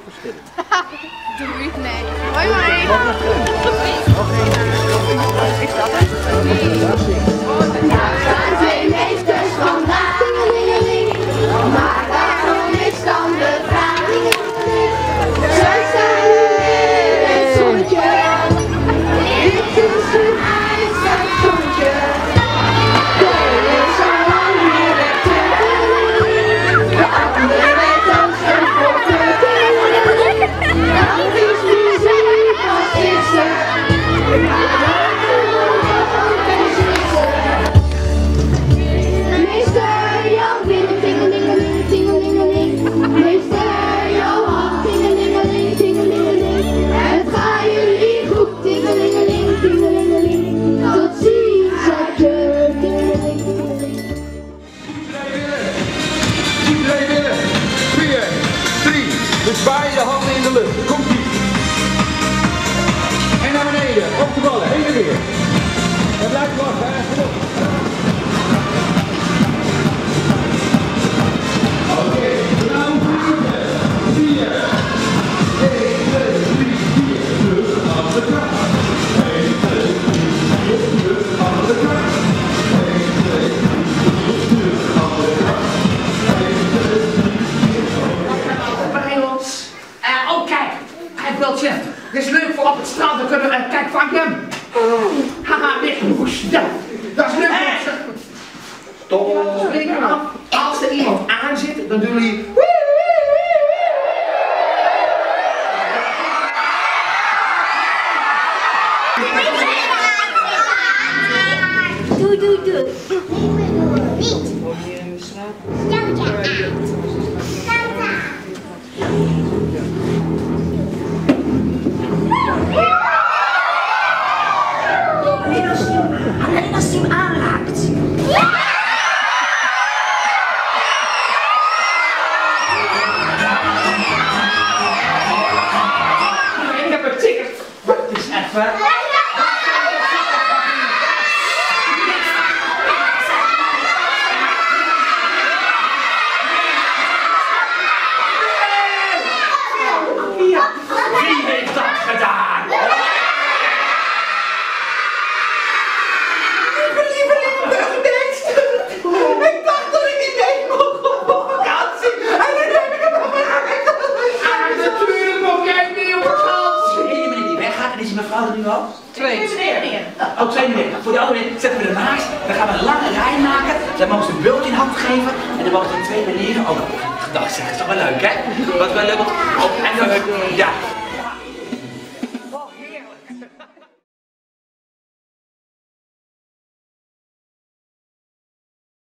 verschillen. Doei, nee. Hoi, hoi. Is dat het? Daar gaan twee meesters vandaag. Maar waarom is dan de vraag? Zij zijn in het zonnetje. Dit is een ijzig zonnetje. De is al lang weer weg. De andere dan zijn potten. Dan is muziek als eerste. Meester Jan, tingelingeling, tingelingeling. Meester Johan, tingelingeling, tingelingeling. Het gaat jullie goed, tingelingeling, tingelingeling. Tot ziens, zatje, tingeling, tingeling. Iedereen willen. 4, 3. Dus beide handen in de lucht. Komt ie. En naar beneden. Op de ballen. Heen en weer. En blijf wachten. Hè. Oké. Nou, 4, 1, 2, 3, 4. Terug aan de kant. 1, 2, 3, terug aan de kant. 1, 2, 3, terug aan de kant. Bij ons. Oh kijk, Wiltje. Dit is leuk voor op het strand. Dan kunnen we, kijk, vang hem. Haha, wegmoes. Ja, dat is leuk. Stop. Spreken af. Als er iemand aan zit, dan doen jullie. Doei, doei, doei. Niet. Alleen als hij hem aanraakt. Ik heb een ticket. Wacht eens even. Wie heeft dat gedaan? Ik dacht dat ik niet mee mocht op vakantie. En nu heb ik hem op mijn aangekomen. Natuurlijk mocht jij mee op vakantie. De ene meneer die weggaat, en is die mevrouw er nu al? Twee meneer. Oh, twee meneer. Voor de andere meneer zetten we ernaast. Dan gaan we een lange rij maken. Dan mogen ze een bultje in hand geven. En dan mogen die twee meneer. Oh, dat is toch wel leuk, hè? Wat wel leuk. Oh, en dan, ja.